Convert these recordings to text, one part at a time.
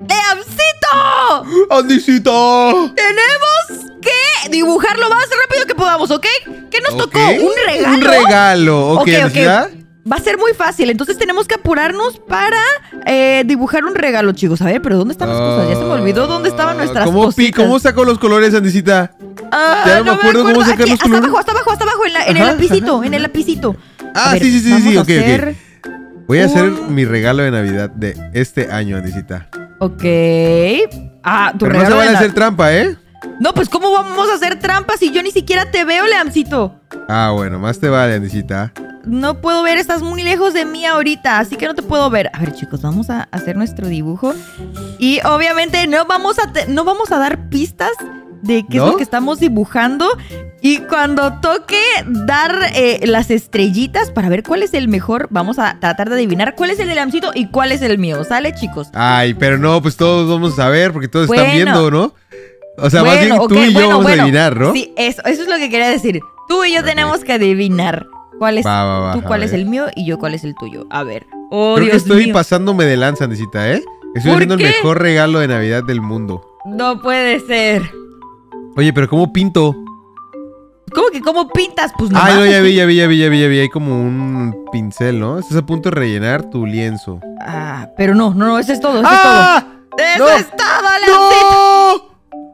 ¡Leamcito! ¡Andisita! Tenemos que dibujar lo más rápido que podamos, ¿ok? ¿Qué nos tocó? ¿Un regalo? Un regalo, ok, Andisita. Va a ser muy fácil, entonces tenemos que apurarnos para dibujar un regalo, chicos. A ver, pero ¿dónde están las cosas? Ya se me olvidó dónde estaban nuestras cositas. ¿Cómo sacó los colores, Andisita? Ya no me acuerdo cómo sacar los colores. Hasta abajo, en el lapicito, en el lapicito. Ah, sí, ok. Voy a hacer mi regalo de Navidad de este año, Andisita. Ok. Tu regalo. No se vale hacer trampa, ¿eh? No, pues ¿cómo vamos a hacer trampa si yo ni siquiera te veo, Leamcito? Bueno, más te vale, Andisita. No puedo ver, estás muy lejos de mí ahorita, así que no te puedo ver. A ver, chicos, vamos a hacer nuestro dibujo. Y obviamente no vamos a dar pistas de qué es lo que estamos dibujando. Y cuando toque dar las estrellitas para ver cuál es el mejor, vamos a tratar de adivinar cuál es el de Leamcito y cuál es el mío. ¿Sale, chicos? Ay, pero no, pues todos vamos a saber porque todos están viendo, ¿no? O sea, más bien tú y yo vamos a adivinar, ¿no? Sí, eso es lo que quería decir. Tú y yo tenemos que adivinar cuál es tú, cuál es el mío y yo cuál es el tuyo. A ver. Creo que estoy pasándome de lanza, Andisita, ¿eh? Estoy haciendo el mejor regalo de Navidad del mundo. No puede ser. Oye, pero ¿cómo pinto? ¿Cómo que cómo pintas? Pues no. No, ya vi. Hay como un pincel, ¿no? Estás a punto de rellenar tu lienzo. Pero no, eso es todo, Eso es todo, Leamcito.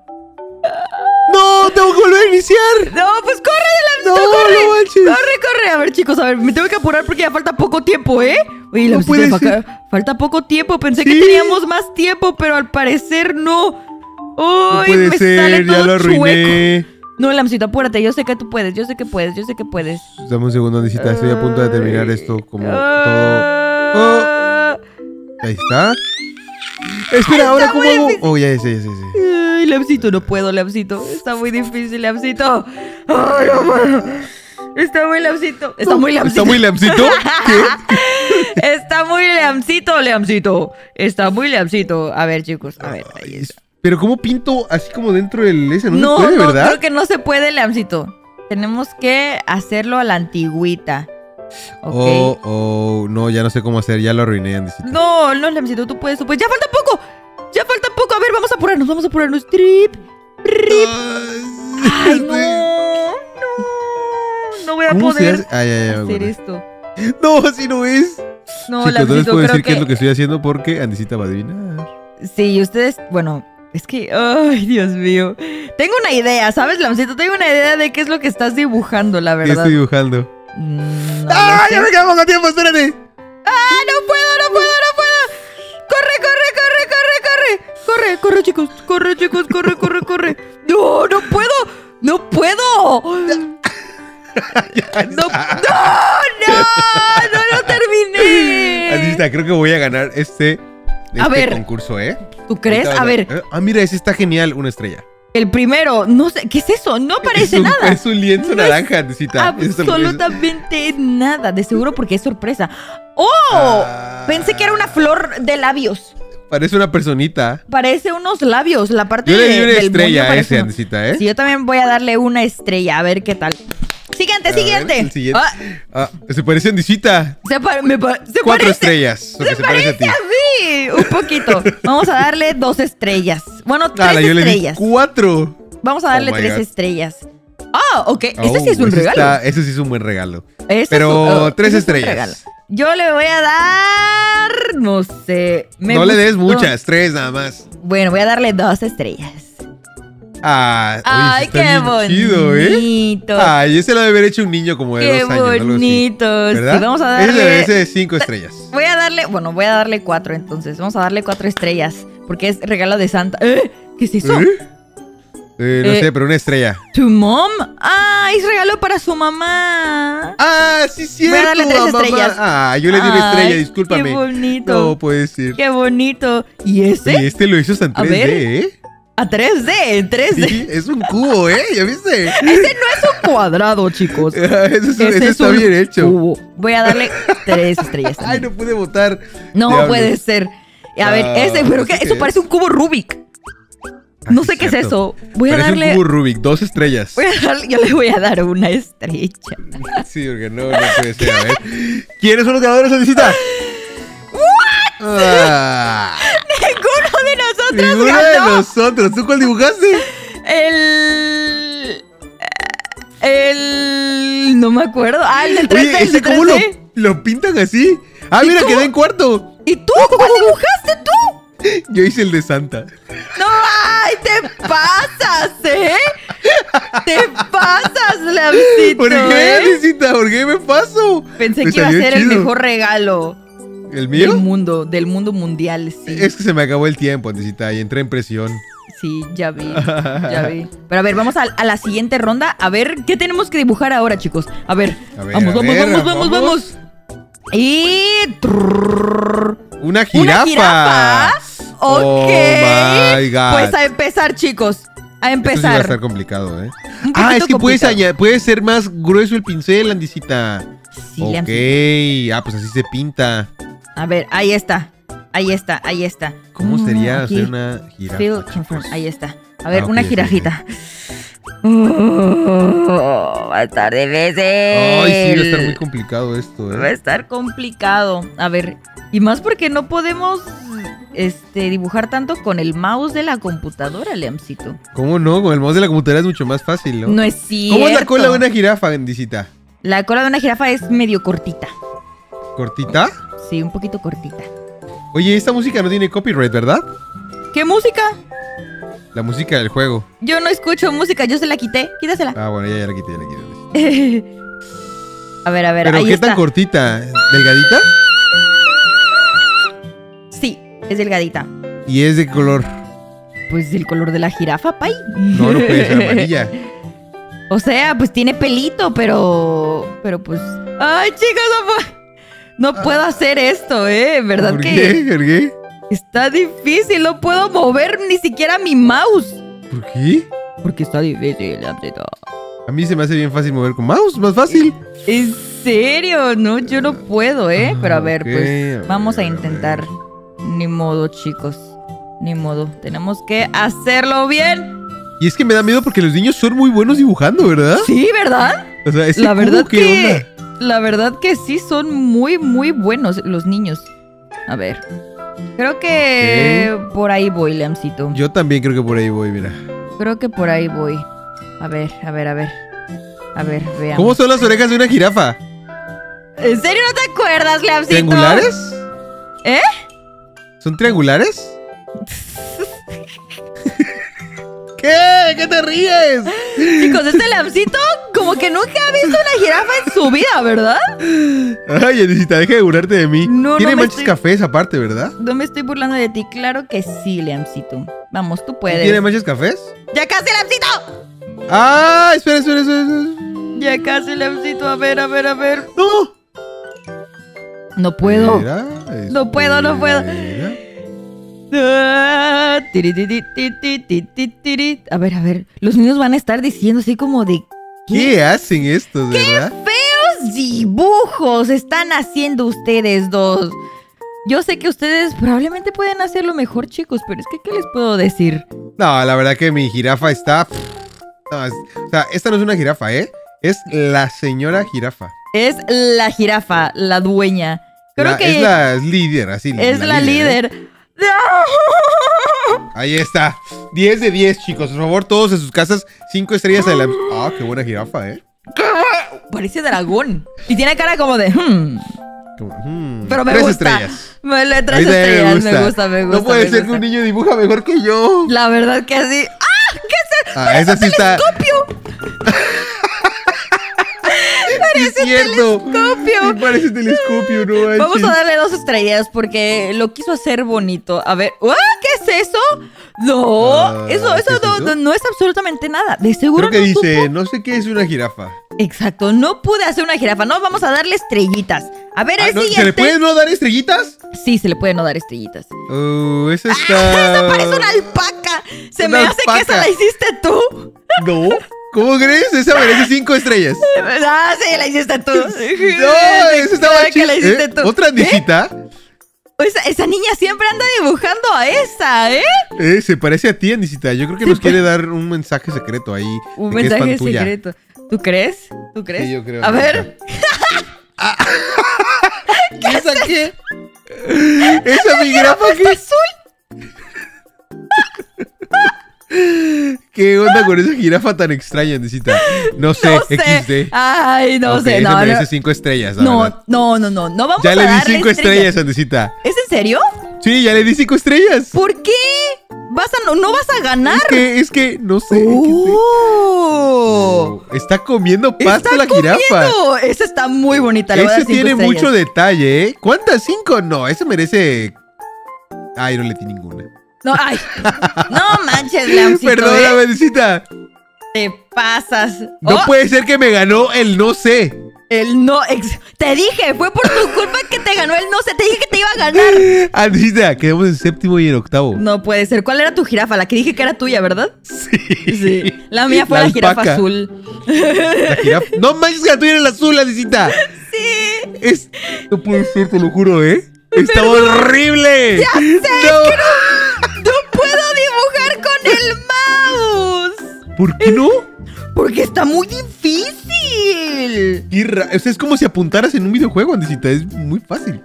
¡No! ¡Tengo que volver a iniciar! No, pues corre, Leamcito, corre. A ver, chicos, me tengo que apurar porque ya falta poco tiempo, ¿eh? Oye, Leamcito, falta poco tiempo. Pensé que teníamos más tiempo, pero al parecer no. No puede ser, ya lo arruiné. No, Leamcito, apúrate. Yo sé que tú puedes, yo sé que puedes. Dame un segundo, Andisita. Estoy a punto de terminar esto como todo. Ahí está. Espera, ahora ¿cómo hago? Ya sé. Ay, Leamcito, no puedo, Leamcito. Está muy difícil, Leamcito. Ay, no puedo. Está muy Leamcito. ¿Está muy Leamcito? ¿Qué? Está muy Leamcito. Está muy Leamcito. A ver, chicos, a ver. Pero ¿cómo pinto así como dentro del ese? No se puede, ¿verdad? Creo que no se puede, Leamcito. Tenemos que hacerlo a la antigüita. Okay. No, ya no sé cómo hacer, ya lo arruiné, Andisita. No, Leamcito, tú puedes. ¡Ya falta poco! A ver, vamos a apurarnos. Trip. Ay, no voy a poder hacer esto. No, así no es. No, chicos, Leamcito, no les puedo decir qué es lo que estoy haciendo porque Andisita va a adivinar. Sí, ustedes, bueno, es que, ay, Dios mío. Tengo una idea, ¿sabes, Leamcito? Tengo una idea de qué es lo que estás dibujando, la verdad. ¿Qué estoy dibujando? Ya me quedo poco tiempo, espérate. No puedo. Corre, chicos. No puedo. No lo terminé. Andisita, creo que voy a ganar este concurso, ¿eh? ¿Tú crees? A ver. Mira, ese está genial, una estrella. El primero, no sé, ¿qué es eso? No parece nada. Es un lienzo naranja, Andisita. Absolutamente nada, de seguro porque es sorpresa. Pensé que era una flor de labios. Parece una personita. Parece unos labios, la parte yo le di una estrella a ese, Andisita, ¿eh? Sí, yo también voy a darle una estrella, a ver qué tal. Siguiente. El siguiente. Se parece a Andisita. Se parece 4 estrellas. Se parece a mí. Un poquito. Vamos a darle 2 estrellas. Bueno, 3 yo estrellas. Le di 4. Vamos a darle 3 estrellas. Ok. Ese sí es un regalo. Ese sí es un buen regalo. Pero 3 estrellas. Yo le voy a dar... No sé. No le des muchas, 3 nada más. Bueno, voy a darle 2 estrellas. Ay, qué bonito. Chido, ¿eh? Ese lo debe haber hecho un niño como de 2 años. Qué bonito. ¿Verdad? Sí, vamos a darle... Ese de 5 estrellas. Voy a darle 4 entonces. Vamos a darle 4 estrellas. Porque es regalo de Santa. ¿Qué es eso? No sé, pero una estrella. ¿Tu mom? Es regalo para su mamá. Sí, cierto. Voy a darle 3 estrellas. Yo le di una estrella, discúlpame. Qué bonito. No puede ser. Qué bonito. ¿Y ese? Y este lo hizo hasta en 3D, ¿eh? A 3D, en 3D. Sí, es un cubo, ¿eh? ¿Ya viste? Ese no es un cuadrado, chicos. Ese está bien hecho. Cubo. Voy a darle 3 estrellas también. No pude votar. No puede ser. A ver, pero ¿qué? Eso parece un cubo Rubik. No sé qué es eso. Voy a darle... un cubo Rubik, 2 estrellas. Yo le voy a dar una estrella. Sí, porque no puede ser. A ver. ¿Quiénes son los ganadores, Andisita? Ninguno de nosotros Ninguno ganó. de nosotros. ¿Tú cuál dibujaste? No me acuerdo. Ah, el del 3D. Oye, ¿ese cómo lo pintan así? Ah, mira, quedé en cuarto. ¿Y tú? ¿Cuál dibujaste tú? Yo hice el de Santa. No, ay, te pasas, ¿eh? Te pasas, Lamcito. ¿Por qué, Alicita? ¿Por qué me paso? Pensé Me que iba a salió ser el chido. mejor regalo ¿El mío? del mundo mundial, sí. Es que se me acabó el tiempo, Alicita, y entré en presión. Sí, ya vi. Pero a ver, vamos a la siguiente ronda. A ver, ¿qué tenemos que dibujar ahora, chicos? A ver, vamos. Y... ¡Una jirafa! ¿Una jirafa? Ok. Oh my God. Pues a empezar, chicos. A Esto sí va a empezar. estar complicado, ¿eh? Un Ah, es poquito que complicado. puede ser más grueso el pincel, Andicita. Sí, Ok. Lamcito. Ah, pues así se pinta. A ver, ahí está. ¿Cómo sería aquí. hacer una jirafa? Feel confirm. Ahí está. A ver, Ah, ok, una ok, jirafita. Va a estar difícil. Ay, sí, va a estar muy complicado esto, Va a ¿eh? estar complicado. A ver, y más porque no podemos dibujar tanto con el mouse de la computadora, Leamcito. ¿Cómo no? Con el mouse de la computadora es mucho más fácil, ¿no? No es cierto. ¿Cómo es la cola de una jirafa, Andicita? La cola de una jirafa es medio cortita. ¿Cortita? Sí, un poquito cortita. Oye, esta música no tiene copyright, ¿verdad? ¿Qué música? La música del juego. Yo no escucho música, yo se la quité. Quítasela. Ah, bueno, ya la quité. A ver, ¿Pero ahí qué está. tan cortita? ¿Delgadita? Sí, es delgadita. ¿Y es de qué color? Pues el color de la jirafa, pay. No, no puede ser amarilla. O sea, pues tiene pelito, pero pues... Ay, chicos, no puedo hacer esto, ¿verdad ¿Por que qué? ¿Por qué? está difícil? No puedo mover ni siquiera mi mouse. ¿Por qué? Porque está difícil, Lamcito. A mí se me hace bien fácil mover con mouse, más fácil. ¿En serio? No, yo no puedo, Pero a ver, Ok, pues vamos a ver. intentar. Ni modo, chicos. Ni modo. Tenemos que hacerlo bien. Y es que me da miedo porque los niños son muy buenos dibujando, ¿verdad? Sí, ¿verdad? O sea, ese La verdad cubo, ¿qué onda? La verdad que sí son muy, muy buenos los niños. A ver. Creo que por ahí voy, Lamcito. Yo también creo que por ahí voy, mira. Creo que por ahí voy. A ver. A ver, veamos. ¿Cómo son las orejas de una jirafa? ¿En serio no te acuerdas, Lamcito? ¿Triangulares? ¿Eh? ¿Son triangulares? ¿Qué? ¿Qué te ríes? Chicos, este Lamcito como que nunca ha visto una jirafa en su vida, ¿verdad? Ay, Alicita, deja de burlarte de mí. No, Tiene no me manchas estoy- cafés aparte, ¿verdad? No me estoy burlando de ti. Claro que sí, Lamcito. Vamos, tú puedes. ¿Tiene manchas cafés? ¡Ya casi, Lamcito! ¡Ah! Espera. Ya casi, Lamcito. A ver. ¡No! No puedo. Mira, No puedo. espera. Ah, tiri, tiri, tiri, tiri, tiri, tiri. A ver. Los niños van a estar diciendo así como de... ¿Qué hacen estos, verdad? feos dibujos están haciendo ustedes dos? Yo sé que ustedes probablemente pueden hacerlo mejor, chicos, pero es que ¿qué les puedo decir? No, la verdad que mi jirafa está... No, o sea, esta no es una jirafa, ¿eh? Es la señora jirafa. Es la jirafa, la dueña. Creo que Es la líder, así. es la ¿eh? líder. Ahí está. 10 de 10, chicos. Por favor, todos en sus casas, 5 estrellas a la... Ah, qué buena jirafa, ¿eh? Parece dragón. Y tiene cara como de... Pero me 3 gusta. estrellas. Me le A 3 mí también estrellas. Me gusta. No puede me ser que gusta. un niño dibuja mejor que yo. La verdad que así... ¡Ah! ¿Qué es eso? Ah, esa sí está... ¡Telescopio! Sí, es cierto. telescopio. Sí, parece telescopio, no manches. Vamos a darle 2 estrellas porque lo quiso hacer bonito. A ver, ¿qué es eso? No, Ah, eso ¿qué es eso? no es absolutamente nada. De seguro Creo que no dice, supo. no sé qué es una jirafa. Exacto, no pude hacer una jirafa. No, vamos a darle estrellitas. A ver, el No, siguiente. ¿se le pueden no dar estrellitas? Sí, se le puede no dar estrellitas. Esa está... ¡Esa parece una alpaca! Se Una me hace que esa alpaca. la hiciste tú. No. ¿Cómo crees? Esa merece 5 estrellas. Ah, sí, la hiciste tú. No, esa estaba Claro que la hiciste chida. tú. ¿Otra Andicita? Esa niña siempre anda dibujando a esa, ¿eh? Se parece a ti, Andicita. Yo creo que nos quiere dar un mensaje secreto ahí. Un de que es mensaje fan tuya. secreto. ¿Tú crees? ¿Tú crees? Sí, yo creo. A ver. ¿Esa qué? ¿Esa mi jirafa qué? azul? ¿Qué onda con esa jirafa tan extraña, Andesita? No sé, No sé. XD. Ay, no sé. Ese No, merece 5 estrellas, la verdad. no vamos Ya a le di darle 5 estrellas, Andesita. ¿Es en serio? Sí, ya le di 5 estrellas. ¿Por qué? ¿No vas a ganar? Es que, no sé. ¡Oh! Está comiendo pasto ¡Está la jirafa. comiendo! Esa está muy bonita. Le voy a Ese dar 5 tiene estrellas. mucho detalle, ¿eh? ¿Cuántas? 5. No, ese merece... Ay, no le di ninguna. No, ay. No manches, Leoncito. Perdóname, Andesita. Te pasas. No Oh, puede ser que me ganó el no sé. el no. Te dije, fue por tu culpa que te ganó el no sé. Te dije que te iba a ganar. Andesita, quedamos en 7º y en 8º. No puede ser. ¿Cuál era tu jirafa? La que dije que era tuya, ¿verdad? Sí. Sí. La mía fue la jirafa alpaca. azul. La jirafa. No manches, que la tuya era la azul, Andesita. Sí. No puede ser, te lo juro, ¿eh? Está horrible. Ya sé, No. No puedo dibujar con el mouse. ¿Por qué no? Porque está muy difícil. O sea, es como si apuntaras en un videojuego, Andesita. Es muy fácil.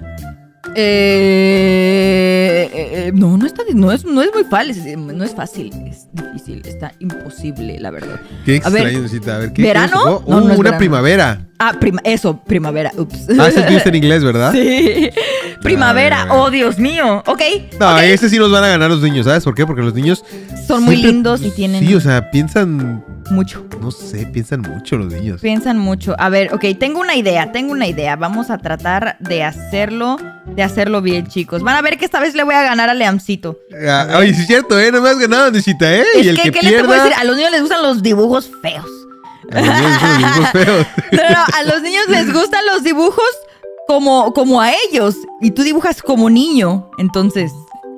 No, no es muy fácil. No es fácil. Es difícil. Está imposible, la verdad. Qué A ver, extraño, Andesita. A ver, ¿qué ¿verano? jugó? No, no es una verano. primavera. Ah, primavera. Ups. Ah, ese tío está en inglés, ¿verdad? Sí. Primavera. Ah. Oh, Dios mío. Ok. No, ok. ese sí nos van a ganar los niños, ¿sabes por qué? Porque los niños... Son muy siempre- lindos y tienen Sí, o sea, piensan... mucho. No sé, piensan mucho los niños. Piensan mucho. A ver, ok, tengo una idea. Vamos a tratar de hacerlo bien, chicos. Van a ver que esta vez le voy a ganar a Leamcito. Ah, oye, sí es cierto, ¿eh? No me has ganado, Andesita, ¿eh? Es Y el que, que ¿qué les te puedo pierda... decir? A los niños les gustan los dibujos feos. A los niños son los dibujos feos. No, a los niños les gustan los dibujos como a ellos. Y tú dibujas como niño. Entonces.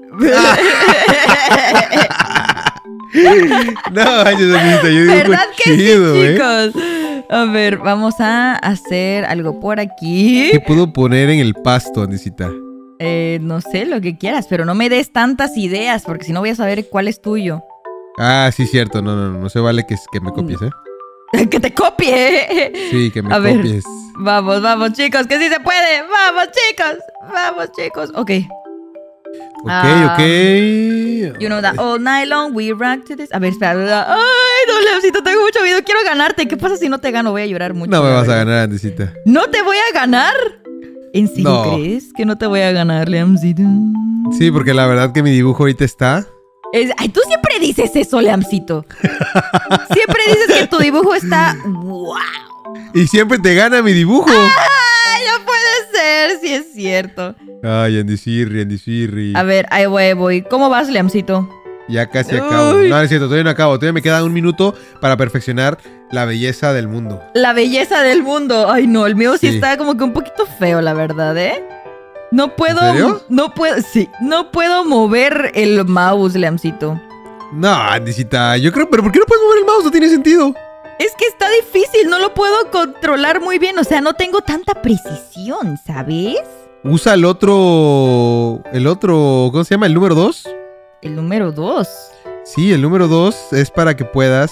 No, manches, Andesita, yo dibujo ¿Verdad que chido, sí, ¿eh? chicos? A ver, vamos a hacer algo por aquí. ¿Qué puedo poner en el pasto, Andesita? No sé, lo que quieras, pero no me des tantas ideas, porque si no voy a saber cuál es tuyo. Ah, sí, cierto. No se vale que me copies, ¿eh? ¡Que te copie! Sí, que me A ver. copies. Vamos, chicos, que sí se puede. Vamos, chicos. Ok. Ok. You know that all night long we rock to this. A ver, espera. Ay, no, Leoncito, tengo mucho miedo. Quiero ganarte. ¿Qué pasa si no te gano? Voy a llorar mucho. No me la vas a verdad. ganar, Andesita. ¿No te voy a ganar? ¿En serio No. crees que no te voy a ganar, Leoncito? Sí, porque la verdad que mi dibujo ahorita está... Ay, tú siempre dices eso, Leamcito. Siempre dices que tu dibujo está... ¡Wow! Y siempre te gana mi dibujo. ¡Ay, no puede ser! Sí es cierto. Ay, Andisirri. A ver, ahí voy. ¿Cómo vas, Leamcito? Ya casi acabo. Uy. No, es cierto, todavía no acabo. Todavía me queda un minuto para perfeccionar la belleza del mundo. La belleza del mundo. Ay, no, el mío sí Sí. está como que un poquito feo, la verdad, ¿eh? No puedo... ¿En serio? No puedo mover el mouse, Leamcito. No, Andisita, yo creo... ¿Pero por qué no puedes mover el mouse? No tiene sentido. Es que está difícil, no lo puedo controlar muy bien. O sea, no tengo tanta precisión, ¿sabes? Usa el otro... ¿Cómo se llama? ¿El número 2? El número 2. Sí, el número 2 es para que puedas...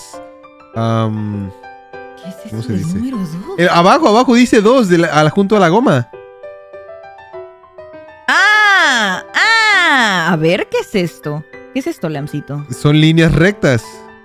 ¿Qué es eso ¿Cómo se del dice? número 2? Abajo dice 2 junto a la goma. A ver, ¿qué es esto? ¿Qué es esto, Leamcito? Son líneas rectas.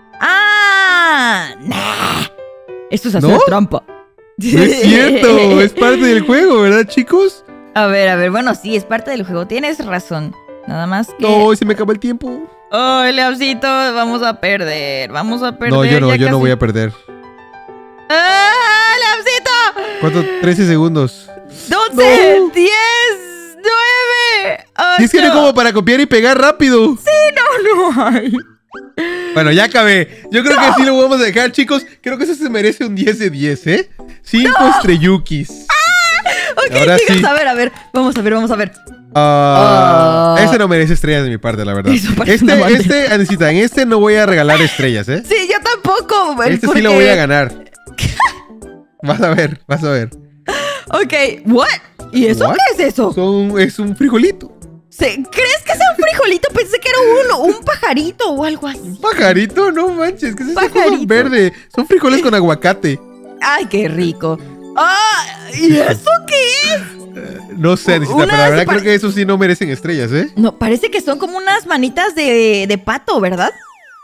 Nah. Esto es hacer ¿No? trampa. No es cierto, es parte del juego, ¿verdad, chicos? A ver, bueno, sí, es parte del juego. Tienes razón. Nada más que... No, se me acaba el tiempo. Ay, Leamcito, vamos a perder. No, yo no voy a perder. ¡Ah, Leamcito! ¿Cuánto? 13 segundos. 12, No. 10, 9, 8. Y es que no hay como para copiar y pegar rápido. No hay. Bueno, ya acabé. Yo creo que sí lo vamos a dejar, chicos. Creo que eso se merece un 10 de 10, ¿eh? 5 estrellukis. Ok, Ahora chicos, sí. a ver. Vamos a ver. Este no merece estrellas de mi parte, la verdad. Eso parece una bandera. Andesita, en este no voy a regalar estrellas, ¿eh? Sí, yo tampoco. Este sí lo voy a ganar. Vas a ver. Ok, ¿what? ¿Y eso What? qué es eso? Es un frijolito. ¿Crees que sea un frijolito? Pensé que era un pajarito o algo así. Pajarito, no manches, ¿qué es esa cosa Pajarito. verde? Son frijoles con aguacate. Ay, qué rico. ¿Y eso qué es? No sé, Andesita, Una pero la verdad se pare- creo que esos sí no merecen estrellas, ¿eh? No, parece que son como unas manitas de pato, ¿verdad?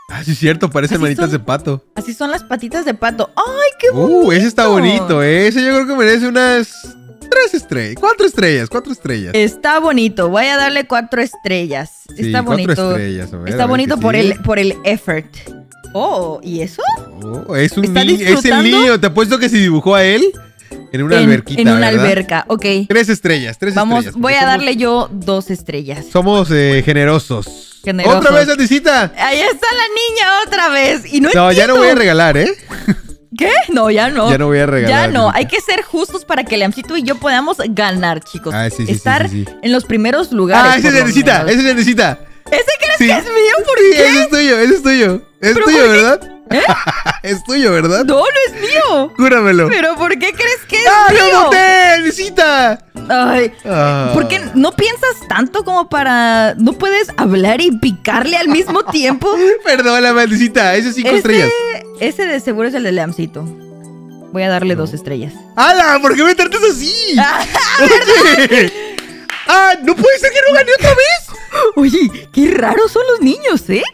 Ah, sí es cierto, parecen manitas de pato. Así son las patitas de pato. ¡Ay, qué bonito! Ese está bonito, Ese yo creo que merece unas 3 estrellas. 4 estrellas, 4 estrellas. Está bonito. Voy a darle 4 estrellas. Sí, está bonito. 4 estrellas. A ver, está bonito por sí. el effort. Oh, ¿y eso? Es un niño. Es el niño. Te apuesto que se dibujó a él en una alberquita. En una ¿verdad? alberca, ok. 3 estrellas, 3 Vamos, estrellas. voy a darle yo 2 estrellas. Somos generosos. Generosos. ¡Otra vez, Andisita! Ahí está la niña otra vez. Y no ya entiendo. no voy a regalar, ¿Qué? No, ya no. Ya no voy a regalar. Ya no. Hay que ser justos para que Leamcito y yo podamos ganar, chicos. Estar en los primeros lugares. Ah, ese es Andisita. Ese es Andisita. ¿Ese crees que es mío? ¿Por qué? Ese es tuyo, ese es tuyo. Es tuyo, ¿verdad? Es tuyo, ¿verdad? No, no es mío. Júramelo. ¿Pero por qué crees que es mío? mío? ¡Ah, lo boté, Andisita! Ay, ¿por qué no piensas tanto como para... ¿No puedes hablar y picarle al mismo tiempo? Perdóname, Andisita. Ese es 5 estrellas. Ese de seguro es el de Leamcito. Voy a darle 2 estrellas. ¡Hala! ¿Por qué me tratas así? ¿Verdad? ¡No puede ser que no gane otra vez! Oye, qué raros son los niños, ¿eh?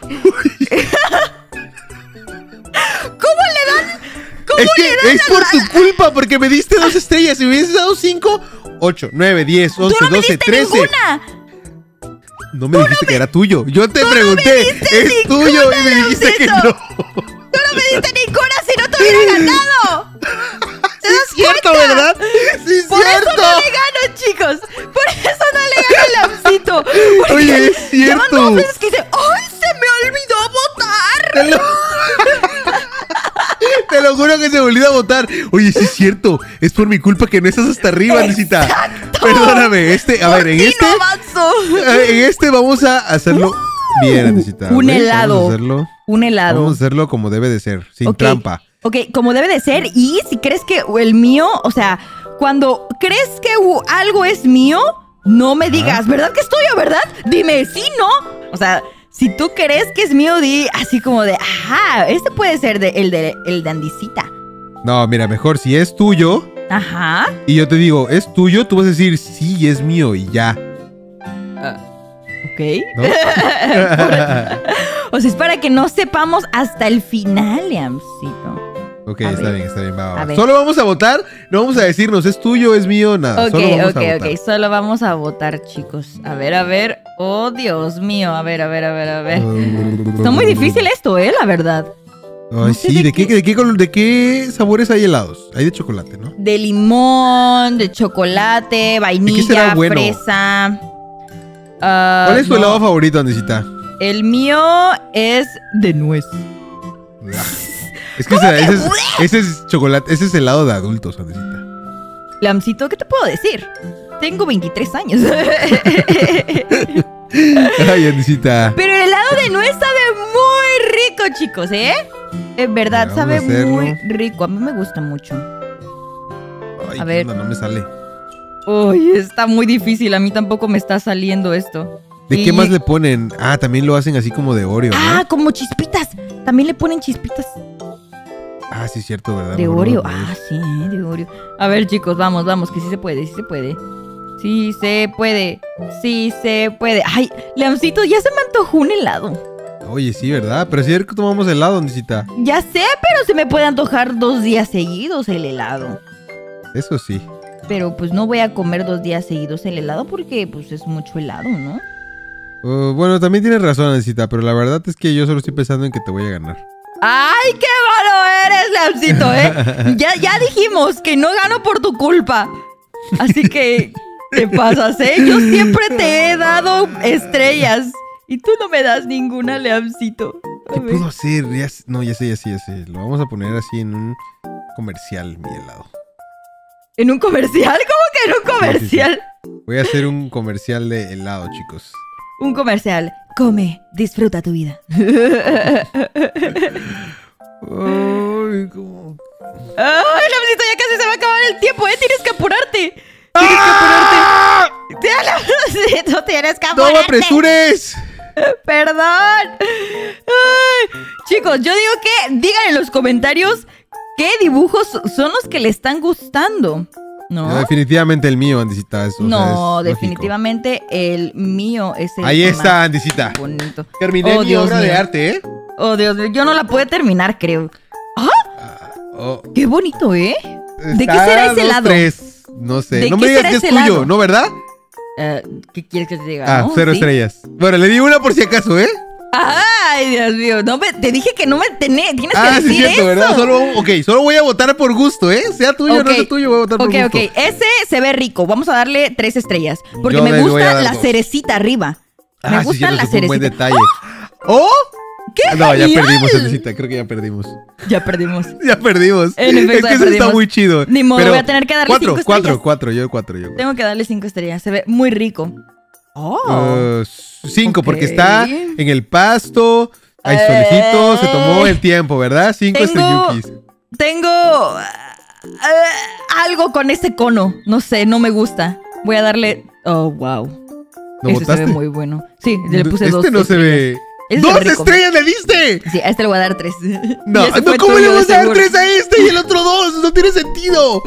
¿Cómo le dan? Es por tu culpa, porque me diste 2 estrellas. Si me hubieses dado 5, 8, 9, 10, 11, ¡Tú no 12, me diste 13. Ninguna! No me dijiste que era tuyo. Yo te pregunté, ¿es tuyo? Y me dijiste que no. ¡Tú no me diste ninguna si no te hubiera ganado! Sí es cierto, ¿verdad? Sí es Por cierto. eso no le gano, chicos. Por eso no le gano al Leamcito. Oye, es cierto. Llevan 2 veces que dice, ¡ay, se me olvidó votar! Te lo juro que se me olvidó votar. Oye, sí es cierto. Es por mi culpa que no estás hasta arriba, Andisita. Perdóname. A ver, en este. No avanzo. En este vamos a hacerlo bien, Andisita. Un helado. Vamos a hacerlo. Un helado. Vamos a hacerlo como debe de ser, sin trampa. Ok, como debe de ser. Y si crees que el mío, o sea, cuando crees que algo es mío, no me digas, ¿verdad que es tuyo, verdad? Dime, sí, no. O sea, si tú crees que es mío, di así como de, ajá, este puede ser el de Andisita. No, mira, mejor si es tuyo. Ajá. Y yo te digo, ¿es tuyo? Tú vas a decir, sí, es mío y ya. Ok. ¿No? O sea, es para que no sepamos hasta el final, Leamcito. Ok, está bien, va. Solo vamos a votar, no vamos a decirnos, ¿es tuyo, es mío? Nada, solo vamos a votar. Ok, solo vamos a votar, chicos. A ver. Oh, Dios mío, a ver. Está muy difícil esto, la verdad. Ay, no sé sí, ¿de qué sabores hay helados? Hay de chocolate, ¿no? De limón, de chocolate, vainilla, fresa. ¿Cuál es tu helado favorito, Andisita? El mío es de nuez. Es que ese es chocolate, ese es helado de adultos, Andisita. Leamcito, ¿qué te puedo decir? Tengo 23 años. Ay, Andisita. Pero el helado de nuez sabe muy rico, chicos, ¿eh? En verdad, sabe muy rico. A mí me gusta mucho. Ay, a ver. No me sale. Uy, está muy difícil. A mí tampoco me está saliendo esto. ¿De qué más le ponen? Ah, también lo hacen así como de Oreo, ¿no? Ah, como chispitas. También le ponen chispitas. Ah, sí, es cierto, ¿verdad? De Oreo. Ah, sí, de Oreo. A ver, chicos, vamos, que sí se puede, sí se puede. Sí se puede, sí se puede. Ay, Leamcito, ya se me antojó un helado. Oye, sí, ¿verdad? Pero sí que tomamos helado, Andisita. Ya sé, pero se me puede antojar 2 días seguidos el helado. Eso sí. Pero pues no voy a comer 2 días seguidos el helado porque pues es mucho helado, ¿no? Bueno, también tienes razón, Andisita, pero la verdad es que yo solo estoy pensando en que te voy a ganar. ¡Ay, qué malo eres, Leamcito, eh! Ya dijimos que no gano por tu culpa. Así que te pasas, ¿eh? Yo siempre te he dado estrellas. Y tú no me das ninguna, Leamcito. ¿Qué puedo hacer? Ya sé. Lo vamos a poner así en un comercial, mi helado. ¿En un comercial? ¿Cómo que en un comercial? Sí. Voy a hacer un comercial de helado, chicos. Un comercial. Come, disfruta tu vida. Ay, ¿cómo? Ay, Leamcito, ya casi se va a acabar el tiempo, ¿eh? Tienes que apurarte. Leamcito, tienes que apurarte. ¡No me apresures! Perdón. Ay, chicos, yo digo que digan en los comentarios qué dibujos son los que le están gustando. ¿No? Definitivamente el mío, Andisita. No, definitivamente el mío es el Ahí está, Andisita. Bonito. Terminé mi obra de arte, ¿eh? Oh, Dios mío, yo no la pude terminar, creo. ¡Ah! ¡Qué bonito, ¿eh? ¿De qué será ese helado? 3. No sé. No me digas que es tuyo, ¿no, verdad? ¿Qué quieres que te diga? ¿No? 0 estrellas. Bueno, le di una por si acaso, ¿eh? Ay, Dios mío. No te dije que no me tienes que decir sí, cierto, eso. ¿verdad? Solo voy a votar por gusto, ¿eh? Sea tuyo o no sea tuyo, voy a votar por gusto. Ok. Ese se ve rico. Vamos a darle 3 estrellas. Porque me gusta la cerecita arriba. Me gusta la cerecita. Un buen detalle. ¿Oh? ¿Qué? No, ya perdimos, Cerecita. Creo que ya perdimos. Ya perdimos. Ya perdimos. En efecto, es que eso está muy chido. Ni modo, voy a tener que darle 5 estrellas. 4. Yo 4. Tengo que darle 5 estrellas. Se ve muy rico. 5, porque está en el pasto. Hay solecito, se tomó el tiempo, ¿verdad? 5 estrelluquis. Tengo algo con ese cono. No sé, no me gusta. Voy a darle... Oh, wow. ¿No Este botaste? se ve muy bueno. Sí, le puse 2 Este no se ve... ¡2 estrellas le diste! Sí, a este le voy a dar 3. No, ¿cómo le vas a dar 3 a este y el otro 2? No tiene sentido.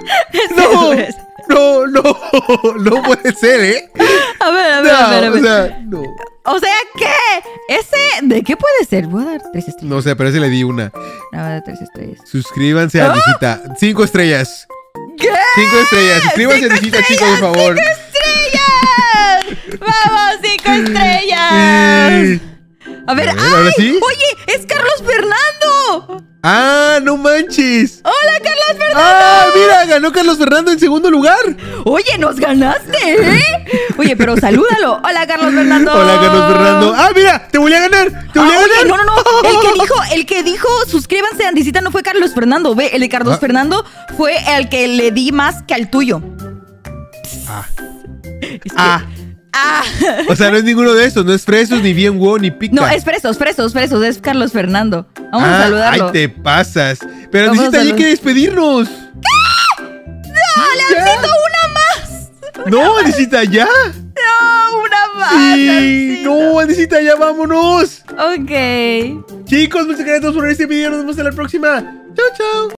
No puede ser, ¿eh? A ver. O sea, no. O sea, ¿qué? ¿Ese de qué puede ser? Voy a dar 3 estrellas. No sé, pero ese le di una. Voy a dar 3 estrellas. Suscríbanse a Andisita. 5 estrellas. ¿Qué? 5 estrellas. Suscríbanse a Andisita, chicos, por favor. 5 estrellas. Vamos, 5 estrellas. Sí. A ver, ¿ahora sí? Oye, es Carlos Fernando. ¡Ah, no manches! ¡Hola, Carlos Fernando! ¡Ah, mira! Ganó Carlos Fernando en segundo lugar. Oye, nos ganaste, ¿eh? Oye, pero salúdalo. Hola, Carlos Fernando. Hola, Carlos Fernando. ¡Ah, mira! ¡Te voy a ganar! ¡Te voy a ganar! No. El que dijo, suscríbanse a Andisita no fue Carlos Fernando. Ve, el de Carlos Fernando fue el que le di más que al tuyo. O sea, no es ninguno de estos. No es Fresos, ni Bien Wow, ni Pica. No, es Fresos. Es Carlos Fernando. Vamos a saludarlo. Ay, te pasas. Pero Andisita, ya hay que despedirnos. ¿Qué? ¡No, le necesito una más! No, Andisita, ya. No, una más. Sí, no, Andisita, ya vámonos. Ok. Chicos, muchas gracias por ver este video. Nos vemos en la próxima. Chao, chao.